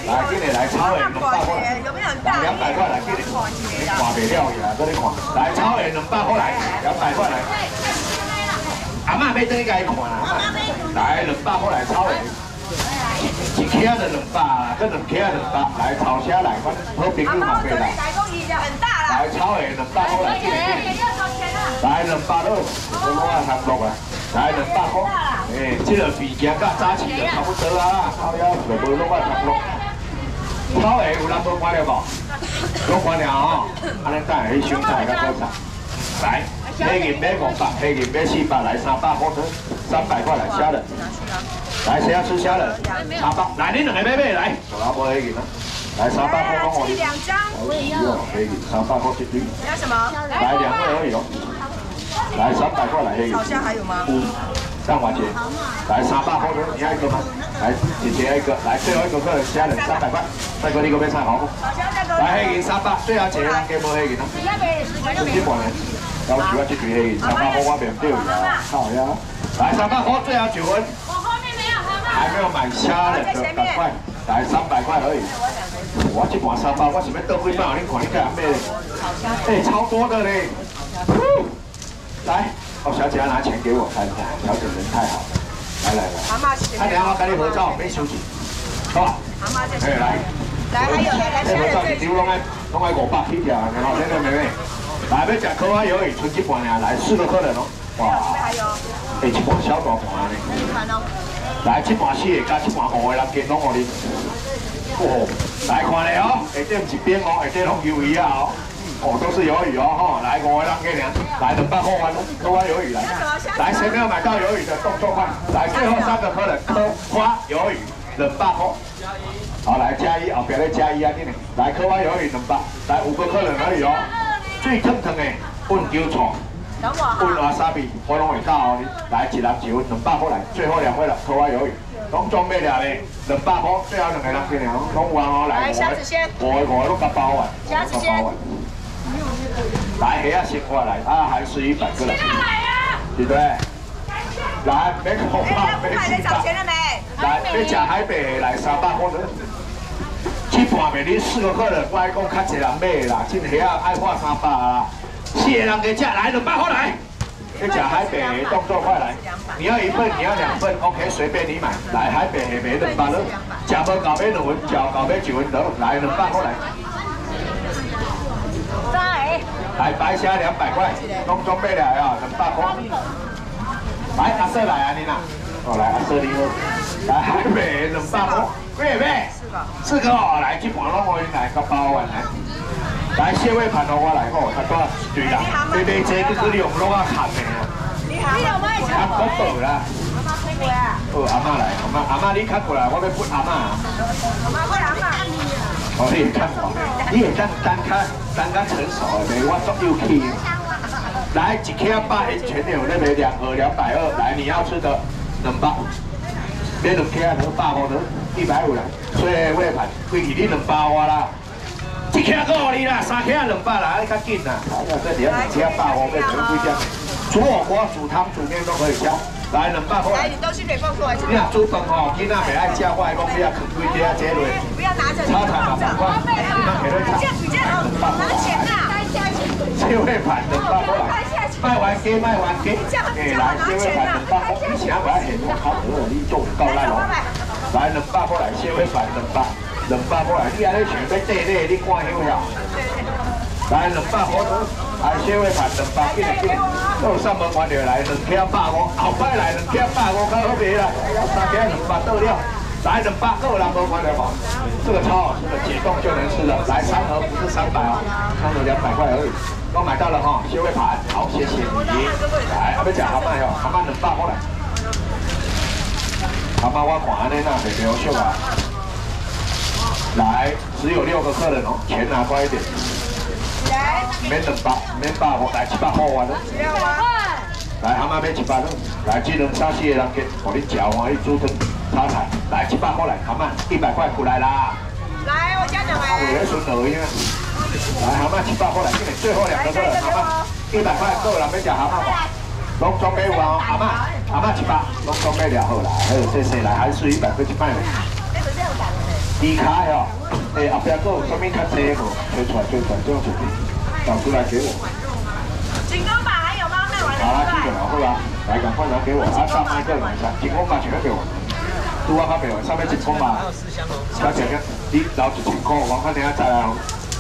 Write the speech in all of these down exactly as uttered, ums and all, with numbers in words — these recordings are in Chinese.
来，今日来炒的两百块，来两百块来，今日你看袂了去啦，搁你看，来炒的两百块来，两百块来。阿嬷要等伊家己看啦，来两百块来炒的，一克就两百啦，搁两克两百，来炒虾来，反正好朋友嘛袂啦。来炒的两百块来，今日来两百六，我讲啊差不多啦。 来两百块，诶，这个物件甲早市就差不多啊，炒了就无拢啊差不多。炒的有人无看了无？拢看了哦，安尼等下去香菜甲果菜。来，黑银买五百，黑银买四百，来三百块，三百块来虾仁。来，谁要吃虾仁？三百，来你两个买买来，我老婆黑银啊。来三百块，我两张。我也要。黑银三百块一堆。要什么？来两位而已哦。 来三百块来黑鱼，炒虾还有吗？嗯，上华姐，来三百块，你要一个吗？来姐姐一个，来最后一个客人虾仁三百块，再哥你个要菜好不？来黑鱼三百，最后一个人给无黑鱼呢？直接过来，要求我这堆黑鱼三百块我免掉呀，好呀。来三百块，最后九分。我后面没有，还没有买虾仁的，赶快来三百块而已。我这盘三百，我是要倒几百，你看你干咩？哎，超多的嘞。 来，哦，小姐要拿钱给我看一下，小姐人太好了。来来来，阿妈，他等下我跟你合照，没收钱，好吧？阿妈这。哎，来，来还有来，合照一张拢爱拢爱五百起跳，然后那个妹妹，来要吃烤鸭鱿鱼，剩一半呀，来四个客人哦。哇，还有，哎，一盘小大盘呢。来，这盘四个加这盘五个人给拢我哩。哦，来看咧哦，下底唔是边哦，下底拢鱿鱼啊哦。 哦，都是鱿鱼哦，哈，来我让给你，来两百块完，科花鱿鱼来，来谁没有买到鱿鱼的动作快，来最后三个客人科花鱿鱼两百块，好来加一，后边再加一啊，今年来科花鱿鱼两百，来五个客人而已哦，最疼疼的笨椒葱，笨瓦沙比，我拢会教哦，来一人一份两百块来，最后两位了科花鱿鱼。 拢装备了嘞，两百块，最后两个人给你，拢完哦来，我我都甲包完，虾子先，来虾先过来，啊还是一百个人，对不对？来，别恐怕，别惊怕，来，别吃海北来三百块的，去盘面你四个客人，我爱讲较济人买啦，这虾爱花三百啦，四个人给吃来两百块来。 去吃海北，动作快来！你要一份，你要两份 ，OK， 随便你买。来海北下面两百了，吃无搞买两份，吃搞买一份得，来两百块来。来，来白虾两百块，拢装备来啊，两百块。来阿色来啊，你呐，哦来阿色你好，来海北两百块，妹妹，四个，四个哦，来去盘拢我来个包完来。 来，蟹味盘哦，我来哦，他多一堆人，买买这个去用拢啊砍的啊。你好，你有买什么？啊，我倒啦。阿妈开过来。哦，阿妈来，阿妈，阿妈你看过来，我要分阿妈。阿妈，我阿妈。哦，你看我，你也当单看单看成熟的，我做又气。来，一克八元全牛那边两盒两百二，来你要吃的两百，这两克两百五的，一百五来，所以味盘归你两百我啦。 一克够你啦，三克两百啦，你较紧啦。这里两克百五变成几只？煮火锅、煮汤、煮面都可以加。来两百块。来，你都是北方过来。你若煮饭吼，囡仔袂爱食，我来讲你啊，啃几只啊，这类。不要拿着。炒菜两百块。你拿给他炒。这比较好，拿钱呐。这位盘两百块。卖完给卖完给。哎，来这位盘两百块，你想把它很多烤得你做够来咯。来两百块来，这位盘两百。 两百块来，你安尼想要缀咧，你看休了。来两百块，来小尾盘两百，紧来紧来，都有上门完了来两克百五，后摆来两克百五，较好卖啦。三克两百到了，来两百个人无完了无？这个超好吃的，解冻就能吃了。来三盒不是三百哦，三盒两百块而已。都买到了哈，小尾盘，好，谢谢你。来，还要吃蛤蟆哟，蛤蟆两百块来。蛤蟆我看安尼那袂袂好笑啊。 来，只有六个客人哦，钱拿快一点。来，免两百，免百五，来七百块完了。七百块。来，蛤蟆免七百了。来，这两三四个人给，我你吃欢喜煮汤炒菜。来，七百块来，蛤蟆一百块过来啦。来，我加两百。有人顺耳音啊。来，蛤蟆七百块来，今天最后两个客人，蛤蟆一百块够了，免吃蛤蟆吧。拢装备完哦，蛤蟆，蛤蟆七百，拢装备了好啦。还有这些来，还是一百块一百。 离开哦，诶后壁佫有啥物较济无？推出来推出来，这种就是找出来给我。 金光吧还有吗？卖完了。 好啦，这个好啦，来赶快拿给我，啊大麦克两箱，金光吧全部给我。拄啊较袂完，上面一公吧，小姐个，你留一千块，我看等下再来哦。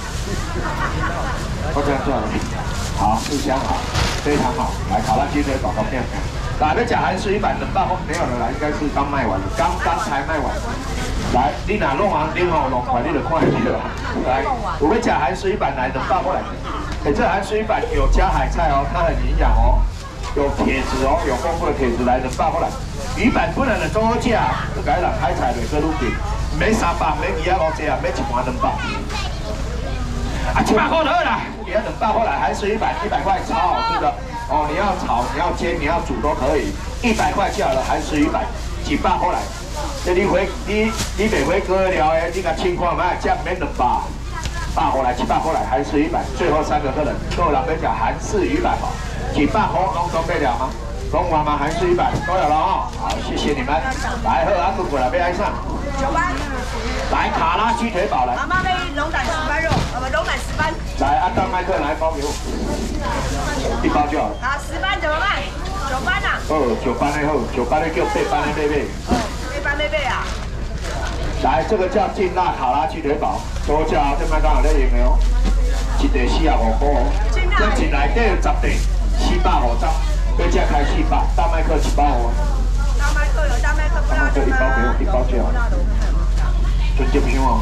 我这样做了，好，四箱好，非常好，来卡拉鸡腿宝宝面。来，要吃韩式一版冷爆没有了啦，应该是刚卖完了，刚刚才卖完。来，你若弄完你吼弄快，你就看下去了。来，我们讲韩式一版来冷爆过来。哎，这韩式一版有加海菜哦，它很营养哦，有铁质哦，有丰富的铁质来冷爆过来。鱼板本来就做好食，就改人海菜来做卤品，免三百，免二百五十啊，免一盘两百。啊，七百块就好啦，你要两百块来，韩式一版一百块超好吃的。哦，你要炒，你要煎，你要煮都可以，一百块就好了，韩式一百，几百块来。这你回你你袂回哥聊的，你甲千块买，这免两百，百块来，七百块来，韩式一百，最后三个客人都有人要讲韩式一百吧，几百块拢准备了吗？拢完吗？韩式一百都有了哦，好，谢谢你们。来，好啊，过过来，别挨上。 九班。 来，卡拉鸡腿堡来。 妈妈要龙胆石斑肉，呃不，龙胆石斑。 来，按大麦克来包给我，一包就好了。 啊，石斑怎么卖？九班啊。 哦，九班的好，九班的叫八班的妹妹。 哦，八班妹妹啊。 来，这个叫劲辣卡拉鸡腿堡，多价这麦当劳在用的哦，一地四十五块哦，这一内底有十地，四百五十，要只开四百，大麦克一包哦。 大麦克有大麦克不辣的吗？ 一包给我，一包就好。就接不哦。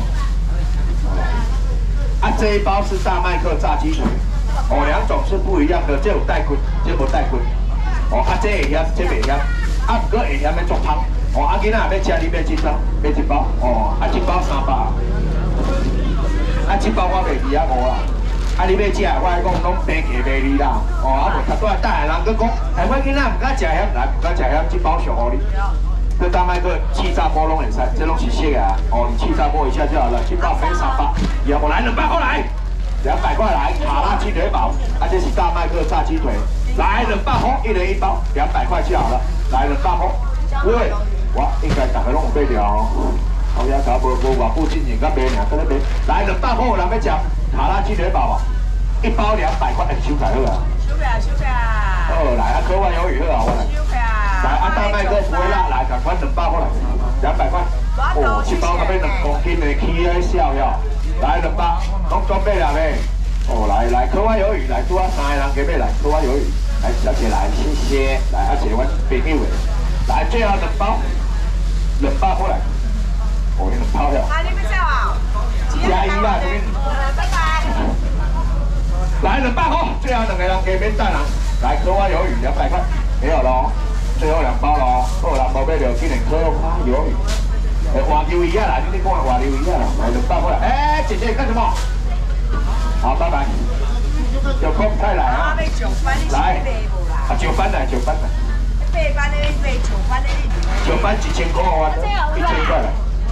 啊，这一包是大麦克炸鸡腿，哦，两种是不一样的，这有带骨，这无带骨。哦，啊，这会咸，这袂咸，啊，不过会咸的足香。哦，啊，囡仔要吃你买几包？买一包。哦，啊，一包三百。啊，一包我卖二啊五啦。啊，你要吃，我来讲拢平价卖你啦。哦，啊，无他多大个人佮讲，哎，我囡仔唔敢食咸，来唔敢食咸，一包上互你。这大麦克气炸锅拢会使，这拢是熟的啊。哦，你气炸锅一下就好了，一包分三百，然后来两百块来，两百块来，卡拉鸡腿堡，啊，这是大麦克炸鸡腿，来两百块，一人一包，两百块就好了，来两百块。喂，我应该大家拢有买掉哦。后遐查无无外附近人甲卖尔，搁咧卖，来两百块有人要食卡拉鸡腿堡啊，一包两百块，哎，收起好啊。 收起来，收起来。 哦，来啊，客外有余好啊，我来。来，啊，大麦克不会辣，来，赶快两百块来，两百块。哦，一包那边两公斤的，起来笑笑。来两百，拢准备了没？哦，来来，客外有余，来，拄啊三个人给要来，客外有余，来，小姐来，谢谢。来，阿姐我朋友的，来，最后两包，两百块来。哦，你两包了。 啊，你要叫啊？ 加一啦，这边。 拜拜。 来两百块，最后两个人给免等人，来，客外有余，两百块，没有咯。最后两包咯，好人无买着，今年可花鱿鱼，诶，华鱿鱼啊啦，你你讲华鱿鱼啊啦，来两包过来，哎，姐姐干什么？好，拜拜。有空再来啊。来，啊，九班来，九班来。 八班的八，九班的你。 九班一千块我，一千块来。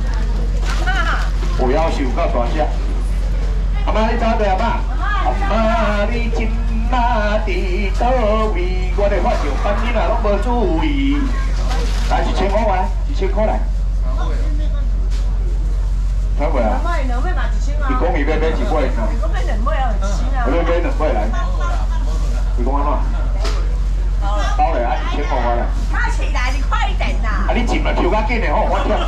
我要求够大只。阿妈，你找对阿妈？阿妈，你今。那伫倒位，我哋发上班囡仔拢无注意。来一千块来，一千块来。睇未啊？伊讲伊要买一尾，伊讲买两尾啊，我要买两尾来。伊讲安怎？包来啊，一千块我来。 发起来，你快一点呐！ 啊，你进来跳较紧的吼，我跳。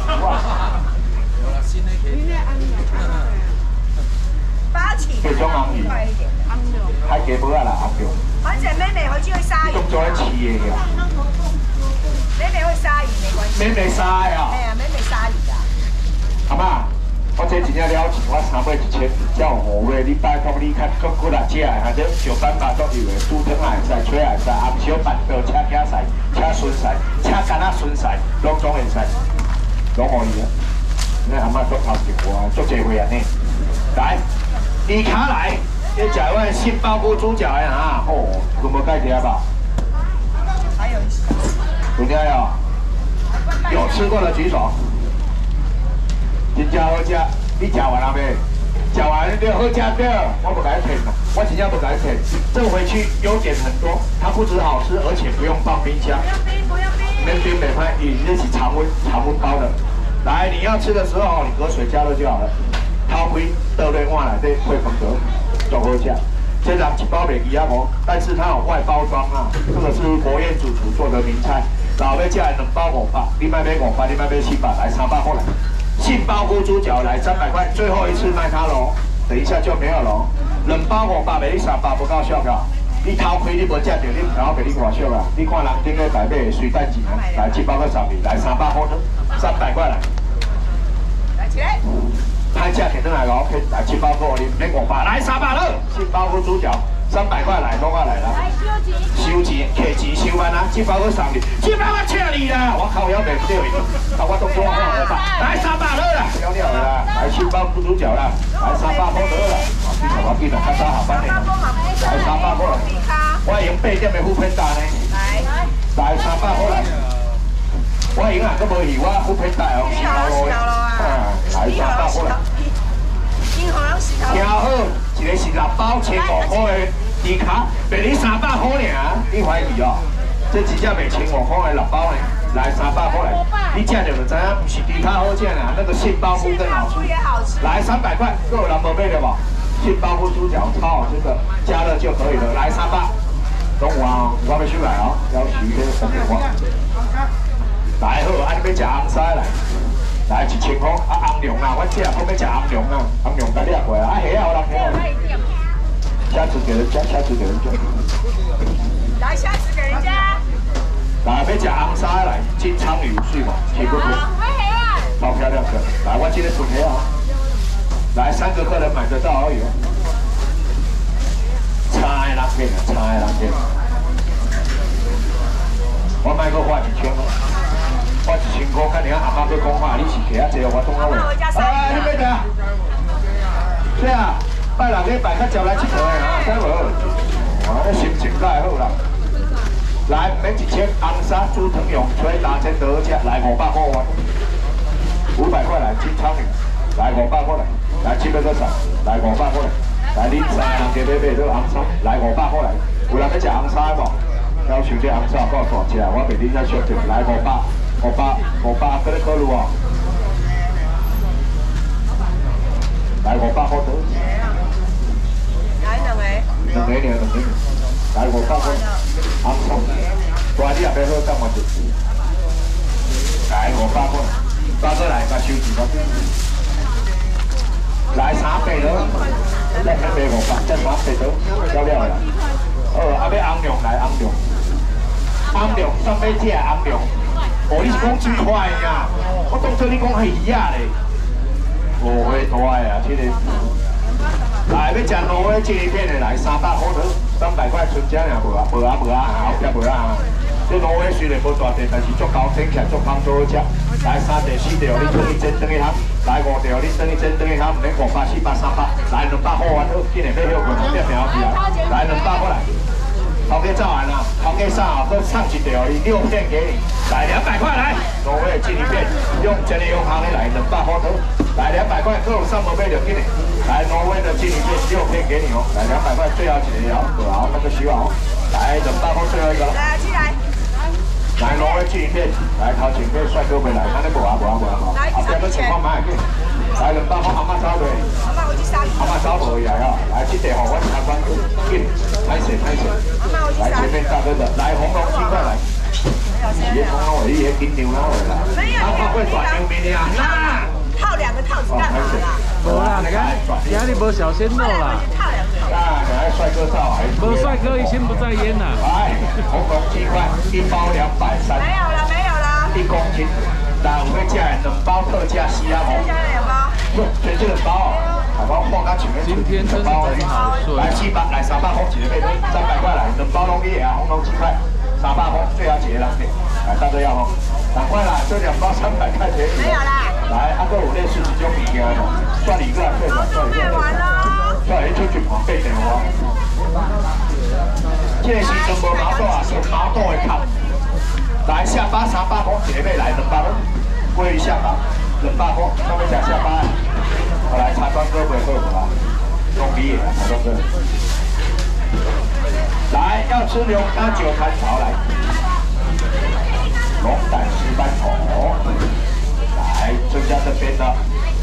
发起来，快一点。 海鸡煲啊啦，阿叫。 反正妹妹回去会杀鱼。 动作咧饲的呀。 妹妹会杀鱼没关系。 妹妹杀呀。 哎呀，妹妹杀鱼啊。 阿妈，我这真正了钱，我三买一千，才有五尾。你拜托你较搁搁来食的，或者上班巴都有的，煮汤也会使，吹也会使，暗烧饭刀、车架菜、车笋菜、车干仔笋菜，拢总会使，拢可以啊。你阿妈做头前我做这回安尼，来，二卡来。你食我杏鲍菇猪脚的啊，哦，有无介听吧？ 还有一些。 有听有？有吃过的举手。真正好吃，你吃完了没？吃完你好吃对，我不敢骗啦，我真正不敢骗。这回去优点很多，它不止好吃，而且不用放冰箱。 不用冰，不用冰。 免冰袂歹，伊这是常温常温包的。 来，你要吃的时候，你隔水加热就好了。掏开倒在碗内底配饭盒，足好吃。这人一包袂几啊无，但是它有外包装啊，这个是国宴主厨做的名菜。老要吃的两包五百，你卖买五百，你卖买七百，来三百过来。杏鲍菇猪脚来三百块，最后一次卖它喽，等一下就没有喽。两包五百，卖你三百不够俗个。你掏开你无食到，你唔好俾你外俗啊！你看人顶个台北水蛋钱，来七包个十二，来三百块的，三百块来。 来起来。 拍价肯定来咯，来七包锅你免五百，来三百了。杏鲍菇猪脚三百块来，多块来啦。收钱，客钱收完啦，七包个十二，七包个七二啦。我靠，我卖唔到伊，但我当作我五百，来三百了啦，了了啦，来杏鲍菇猪脚啦，来三百块得啦。我记得较早下班的，来三百块。我用八点的副片单呢，来，来三百块来。我用啊，佫无去，我副片单哦，四包路的，啊，来三百块来。听好，一个是六包千五块的猪卡，卖你三百块尔，你怀疑哦？这真正卖千五块的六包呢，来三百块来，你吃着就知影，不是猪卡好吃啦，那个杏鲍菇更好吃。来三百块，各有人无买的无？杏鲍菇猪脚超好吃的，加热就可以了。来三百，中午啊，我要出来哦，要许这个红莲花。来好，啊你要吃红沙来。来一千块，啊红龙啊，我这我要吃红龙啊，红龙甲你也过啊，啊虾啊有人虾有。下次给人家，下次给人家。 来，下次给人家。 来，要吃红沙来，金枪鱼有水无？吃过没？超漂亮的，来我今天准备啊。来三个客人买得到而已哦。差的人给啊，差的人给。我买个花一千哦。我一千块，看你阿妈要讲话，你是客啊济，我懂啊无？哎，你要食？是啊，拜六礼拜较招来佚佗的啊，知无？哦，你心情才会好啦。来，免一千，红沙猪藤用吹打针都好吃，来五百块我。五百块来金枪鱼，来五百块来，来七百个十，来五百块来，来你三个人加买买这个红沙，来五百块来，有人要食红沙无？要求这红沙够大只，我袂你遐小条，来五百。五百，五百，搁咧考虑哦。来五百块多。来两个。两个呢，两个。来五百块。红葱，大你也别好，干嘛就？来五百块，八个来，甲收钱我。来三百了，再买五百，再三百了，了了啦。哦，啊要红龙来红龙，红龙上尾只红龙。哦，你是讲真快呀？我当作你讲是鱼啊嘞。五花大啊，这个。来，要吃挪威这一片的来三百块头，三百块纯正呀，无啊无啊无啊，后壁无啊。这挪威虽然无大地，但是足高整起来足香足好吃。来三条四条，你等去蒸等去摊；来五条，你等去蒸等去摊，唔免五百、四百、三百，来两百块完好，今年要休困，别平去啊！来两百块来。头家照完了，头家上好，再唱一条，你六片给你，来两百块来，挪威纪念片，用真的用行的来两百块头，来两百块，各有上门买就给你，来挪威的纪念片六片给你哦，来两百块最后一个哦，好，那个希望哦，来两百块最后一个了，来进来，来挪威纪念片，来头前面帅哥回来，那你无啊无啊无啊无啊，后边个情况蛮紧，来两百块阿妈找对，阿妈找无来哦，来这条我参观紧，拍摄拍摄。来前面大哥的，来红龙鸡块来，别红龙尾，别金牛啦尾啦，他他会转牛面的啊，那套两个套子干嘛啦？ 无啦，你看家里无小鲜肉啦。 啊，来帅哥照， 无帅哥已经不在焉啦。 来红龙鸡块一包两百三， 没有了没有了， 一公斤，来我们价两包特价西鸭毛， 加两包， 不，全是两包哦。好，我放到前面。 今天真是真好睡。 来七百，来三百块一个，三百块来，两包拢你啊，红龙鸡块，三百块最后一个人给，来大家要吼，赶快啦，这两包三百块钱。 没有啦。 来，啊个有类似这种物件吼，算你个啦，算算你个。卖完咯。算你出去旁边电话。这个时阵无毛肚啊，是毛肚的壳。来下巴三百块一个，来两百块，桂鱼下巴两百块，咱要吃下巴。我来茶庄哥袂好无啦，弄米的茶庄哥。来，要吃牛肝九盘草来，龙胆石斑头，来来增加这边的。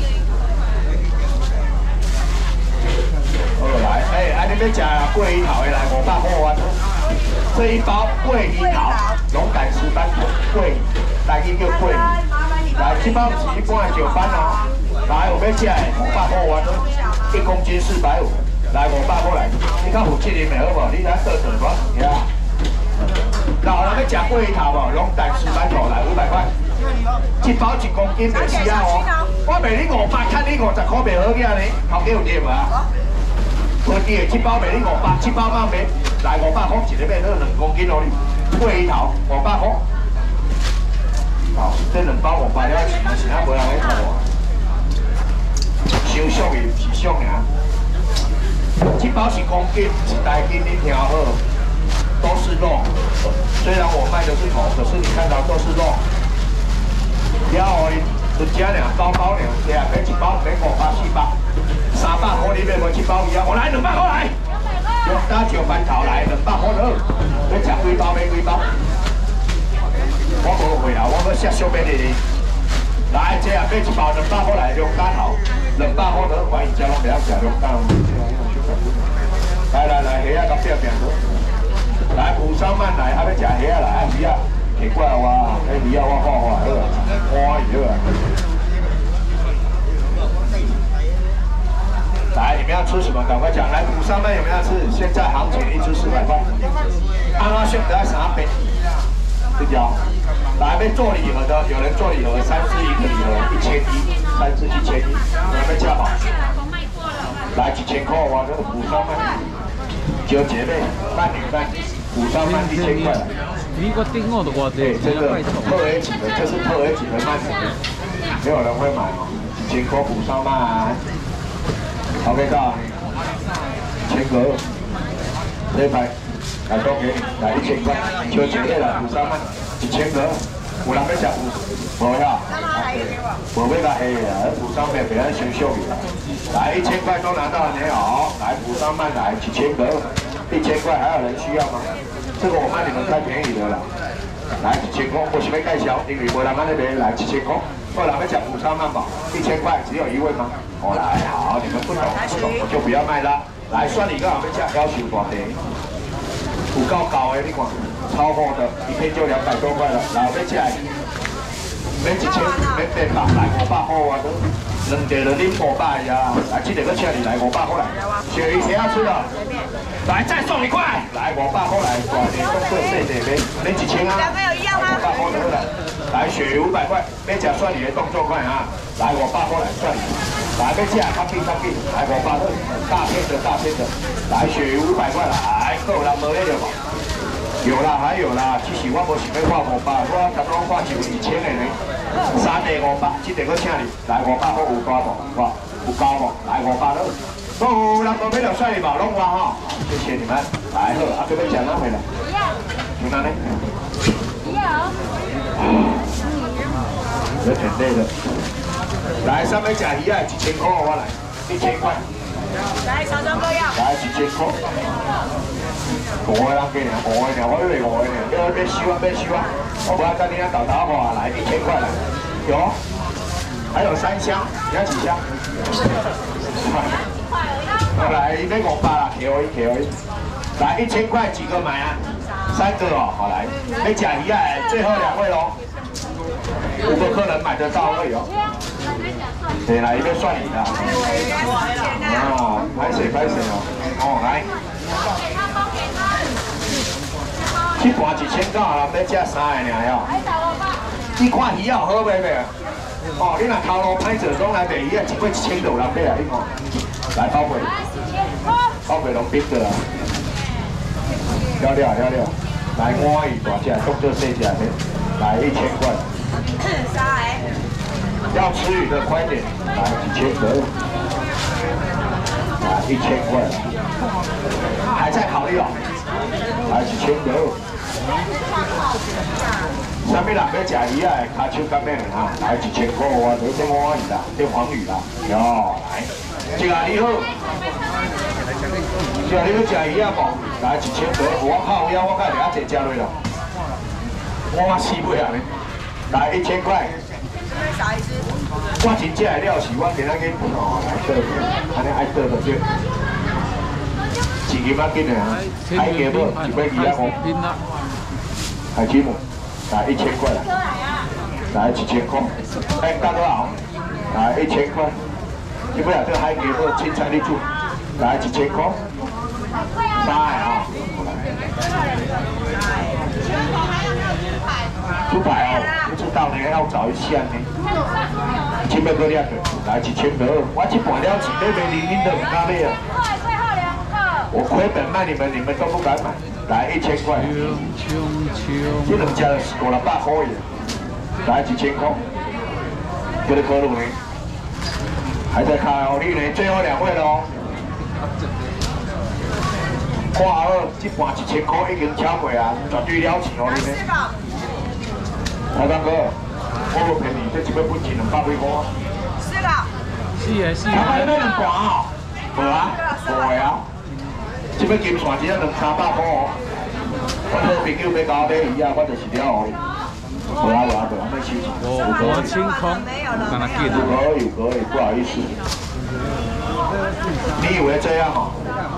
好来，哎，啊你要吃桂鱼头的来五百块啊！这一包桂鱼头，龙胆石斑桂鱼，来一个桂鱼，来这包是一般的石斑哦。来，我要吃的五百块啊！一公斤四百五，来五百块来，你较负责任的好无？你来倒倒我物件。老人要吃桂鱼头无？龙胆石斑头来五百块。 一包一公斤袂死啊哦！我卖你五百，趁你五十块袂好个呢，头家有对无啊？我记的，一包卖你五百，一包卖卖来五百块，一个卖好两公斤哦你。桂鱼头五百块，好，这两包五百了，钱是啊无人来偷啊。伤俗的是俗尔，一包是公斤，一袋斤你听好，都是肉。虽然我卖的是头，可是你看到都是肉。 了后，就这俩包包俩，这啊买一包买五百四百，三百块你买无一包鱼啊？我来两百块来，用打石斑头来两百块好，要吃几包买几包。我无会啦，我要写小买你。来，这啊买一包两百块来，用打头两百块好，我现在拢袂晓食用打。来来来，虾啊，甲拼拼好。来，五三万来，还要食虾啊来，鱼啊。 奇怪哇！哎，鱼啊，我画画好啊，花鱼啊。来，你们要吃什么？赶快讲。来，五三妹有没有要吃？现在行情一只四百块。安阿炫得要啥杯？对条。来，要做礼盒的，有人做礼盒，三支一个礼盒，一千一，三支一千一，有人要加好。来，几千块哇！这个五三妹，九姐妹，伴侣伴，五三妹一千块。 你个订货的话， 对，这个特 A 级的，这是特 A 级的慢点，没有人会买哦。几千块补上卖 ，OK 到，千个，这一排来都给你，来一千块，就绝对来补上卖，一千个，有人要吃补，无呀？无要甲黑的，补上卖别人先秀你啦。来一千块都拿到了没有？来补上卖来几千个，一千块还有人需要吗？ 这个我卖你们太便宜的了，来一千块，我是要介绍，因为无人安尼卖，来一千块，二人要吃午餐汉堡，一千块只有一位吗？哦，来好，你们不懂不懂，我就不要卖啦。来，算你个后要吃，要求大地，有够高的，你看，超厚的，一片就两百多块了。来，要吃，免一千，免八百，来五百块啊都，两袋就拎五百呀。来，这个个请你来五百块来，鳕鱼谁要吃的？ 来，再送一块！来，五百块来，大点动作细点呗，你几千啊？ 两个有一样吗？ 五百块得了。来，鳕鱼五百块，别讲算你的动作快啊！来，五百块来算你。来，别讲，他给他给，来五百块，大片的大片的。来，鳕鱼五百块来，够了没了吧？有啦，还有啦，只是我无想要画五百，我刚刚画就一千的呢。三袋五百，这袋我请你，来五百块有高无？哇，有高无？来五百了。 哦，人无买着帅的吧，拢我哈，谢谢你们，来好，啊，这边讲哪回来？不要。有哪呢？不要。有挺累的。来，上面假鱼啊，一千块我来，一千块。 来，小张哥要。 来，一千块。五个人给你，五个人，我以为五个人，要要收啊，要收啊，我不要跟你家倒倒话，来一千块来，有，还有三箱，你要几箱？来，一杯五百啦，给我一，给我一。来，一千块几个买啊？三个哦，好来。要吃鱼啊，最后两位喽。五个客人买得到而已哦。对，来一个算你的。啊，拍谁拍谁哦。哦，来。去盘一千九啊，要吃三个尔哟。你看鱼好好买未？哦，你若头路歹做，拢来卖鱼啊，一尾一千就有人买啊，你看。来包回，包回拢冰的啦。了了了了，来我鱼大只，动作细只的，来一千块。 啥哎？ 要吃鱼的快点，来几千个，来一千块。还在考虑哦，来一千个。啥物人要食鱼啊？骹手干咩啊？来一千块我做这我鱼啦，这黄鱼啦，哟来。 这个你好，这个你要吃鱼啊无？来一千块，我靠腰，我看你阿姐加落了，我死不了呢。来一千块。 啥意思？ 我真正的料是，我今仔日哦来倒，安尼爱倒就对。一斤仔斤的啊，海鸡母一百二十五，海鸡母来一千块啦，来一千块，哎，加多少？来一千块。你不要这个海鸡母凊彩你煮，来一千块。三个啊。猪排哦，不知道呢，要找一下呢。千八块两个，来一千二，我这半了钱要卖你，恁都唔敢买啊。我亏本卖你们，你们都不敢买。来一千块，这两只是五六百块的，来一千块。这个可乐呢，还在开哦，你呢？最后两位喽。看好，这盘一千块已经超过啊，绝对了钱哦，你呢？台刚哥，我无骗你，这一尾本钱两百几块。是啦。是的，是的。台湾那两盘哦，无啊，无的啊。这尾金线只要两三百块哦。我好朋友要搞买鱼啊，我就是了哦。无啊无啊无啊，没收钱。 我我清空，让他记得。 可以可以，不好意思。你以为这样哦？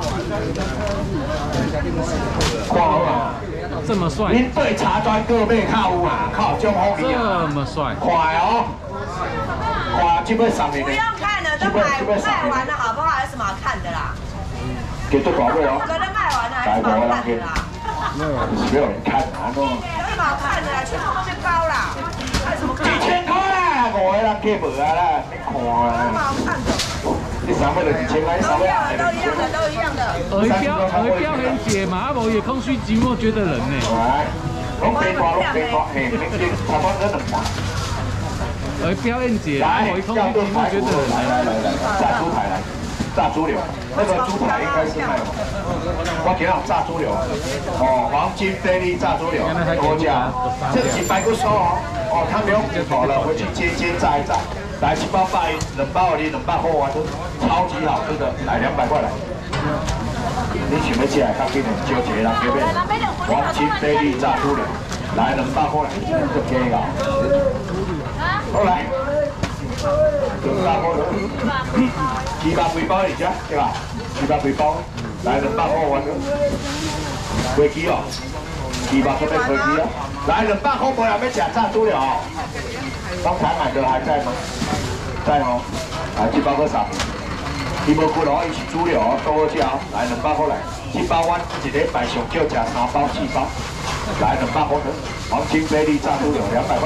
看好啊！ 这么帅！ 您对茶专各位靠有啊，靠中风力啊！ 这么帅！ 快哦！快，这边上面。 不用看了，都卖卖完了，好不好？有什么好看的啦？ 给多少位哦？ 可能卖完了，还有什么好看的啦？ 没有人看啊！ 有什么好看的啦？全部后面包啦，还有什么看？ 几千块啦，五个人给无啊啦，你看啊！ 有什么好看的？ 你三位就几千块，三位啊！ 都一样的，都一样的。 耳标耳标很解嘛，无也空虚寂寞觉得冷呢。 来，拢白花，拢白花，嘿，你你差不多两盘。 耳标很解，无也空虚寂寞觉得冷。 来来来来，炸猪排来，炸猪柳，那个猪排应该是卖我。我给他炸猪柳，哦，黄金菲力炸猪柳，多加，这几百个收哦，哦，他没有骨头了，回去煎煎炸一炸。来七包八一，两包二两百货啊，都超级好吃的，来两百块来。你想要吃来，较紧的，招一个人给买。黄金菲力炸猪柳，来两百块来，就加个。好来，两百块了，七百几包而且对吧？七百几包，来两百块完了。飞机哦，七百块飞机啊，来两百块过来要吃炸猪柳。刚才买的还在吗？在哦，来七包个啥？伊无几落，伊是猪柳哦，多好食哦。来两百块来，这包阮一礼拜上少食三包四包，来两百块的黄金菲力炸猪柳两百块。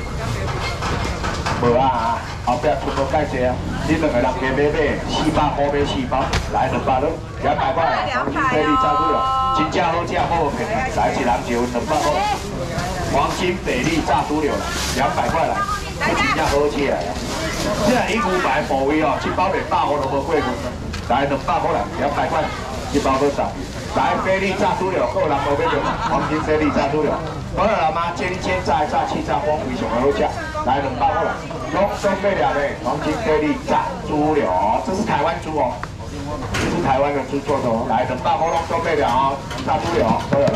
无啊，后壁出无介济啊，你两个人加买买四百块买四包，来两百了，两百块。黄金菲力炸猪柳，真正好食，我无骗你。来一人就两百块。黄金菲力炸猪柳两百块来。这真正好吃啊！这一五百部位哦，一包连百块都无过分。来两百块来，两百块，一包多少？来菲力炸猪柳，够人无买着？黄金菲力炸猪柳，好了老妈煎煎炸炸气炸风，非常好吃。来两百块来，拢准备了嘞，黄金菲力炸猪柳，这是台湾猪哦，这是台湾的猪做的哦。来两百块拢准备了哦，炸猪柳都有了。